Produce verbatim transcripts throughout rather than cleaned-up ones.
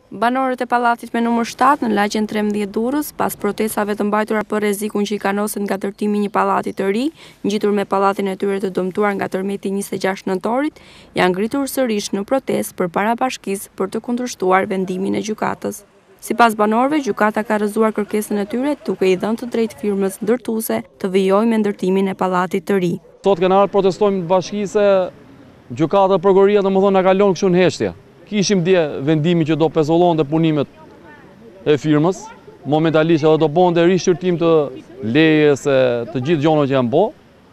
Banorët e pallatit me numër shtatë në lagjen trembëdhjetë Durrës, pas protestave të mbajtura për rrezikun që i kanosen nga ndërtimi i një pallati të ri, ngjitur me pallatin e tyre të dëmtuar nga tërmeti njëzet e gjashtë nëntorit, janë ngritur sërish në protestë përpara bashkisë për të kundërshtuar vendimin e gjykatës. Sipas banorëve, gjykata ka rrëzuar kërkesën e tyre duke i dhënë të drejtë firmës ndërtuese të vijojë me ndërtimin e pallatit të ri. Sot kenar protestojmë në bashki se gjykata e prokuroria domethënë na ka lënë kështu në heshtje. Kishim dje vendimi që do pezullonte punimet e firmës, momentalisht edhe do bonte rishqyrtim të lejes e të gjithë gjonat që janë bo.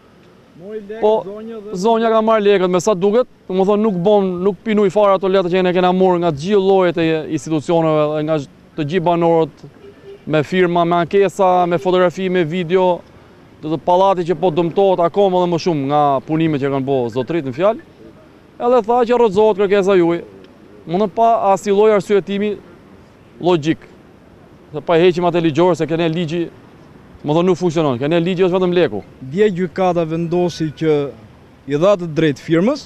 Po zonja ka marrë lekët me sa duket, domethënë nuk bon, nuk pinuj fare ato lekë që ne kena marrë nga të gjithë llojet e institucioneve, nga të gjithë banorët, me firma, me ankesa, me fotografi, me video, të, të pallati që po dëmtohet akoma edhe më shumë nga punimet që kanë bo zotrit në fjalë. Edhe tha që rrëzohet kërkesa juaj. Mundën pa asnjë lloj arsyetimi logjik. Se pa heqim atë ligjor se kene ligji, më thonë nuk funksionon, kene ligji është vetëm leku. Dje gjykata vendosi që i dha të drejtë firmës,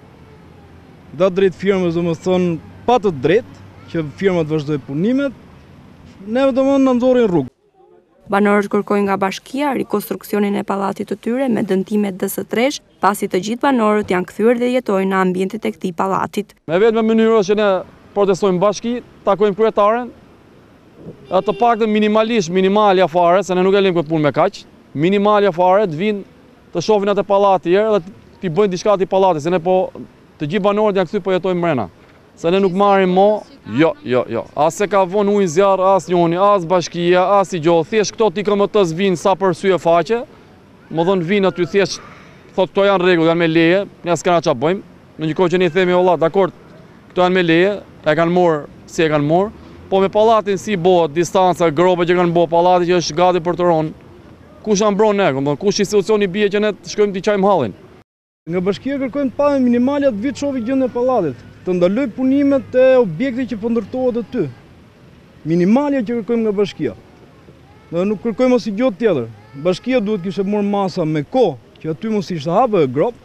i dha të drejtë firmës do më thonë pa të drejtë që firmat vazhdoj punimet, ne do më në nxorrin rrugë. Banorët kërkojnë nga bashkia rikonstruksionin e pallatit të tyre me dëmtime D S tresh, pasi të gjithë banorët janë kthyer dhe jetojnë në ambientet e këtij pallatit. Me vetëm mënyrë që ne protestojmë bashki, takojmë kryetaren, e të paktën minimalisht, minimalja fare, se ne nuk e lëmë këtë punë me kaq, minimalja fare të vinë të shohin atë pallati herë dhe të bëjnë diçka aty pallatit, se ne po të gjithë banorët janë kthyer po jetojmë mrena. Se ne nuk marrim mo, jo, jo, jo. As se ka vonë ujë zjarr, as njoni, as bashkia, as i gjohë. Thjesht këto t'i këmëtës vinë sa për sy e faqe, më dhënë vinë aty thjesht, thotë këto janë rregull, janë me leje, ne s'kena qa bëjmë. Në një kohë që ne i themi olla, dakord, këto janë me leje, e kanë morë si e kanë morë, po me pallatin si bëhet, distanca, grope që kanë bëhet, pallati që është gati për të ronë. Kush janë mbron ne, më kush institucioni bie që ne të shkojmë t'i qajmë hallin. Nga bashkia kërkojnë pa minimalja të vitë shofi gjendën e pallatit, të ndaloj punimet e objektit që po ndërtohet aty. Minimalja që kërkojmë nga bashkia. Dhe nuk kërkojmë as gjë tjetër. Bashkia duhet kishte marrë masa me kohë, që aty mos ishte hapë grop.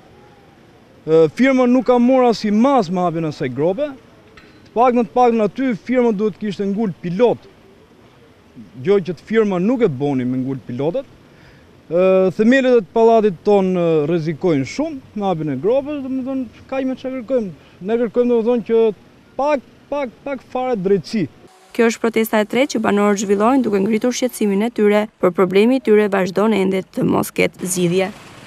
Firma nuk ka marrë as i mas me hapjen e asaj grope. Të paktën të paktën aty firma duhet kishte ngul pilot. Gjë që të firma nuk e bëni me ngul pilotet. Themelet e pallatit ton rrezikojnë shumë me hapjen e gropës, domethënë kaq me çka kërkojmë. Ne kërkojmë domethënë që pak pak pak fare drejtësi. Kjo është protesta e tretë që banorët zhvillojnë duke ngritur shqetësimin e tyre, por problemi i tyre vazhdon ende të mos ketë zgjidhje.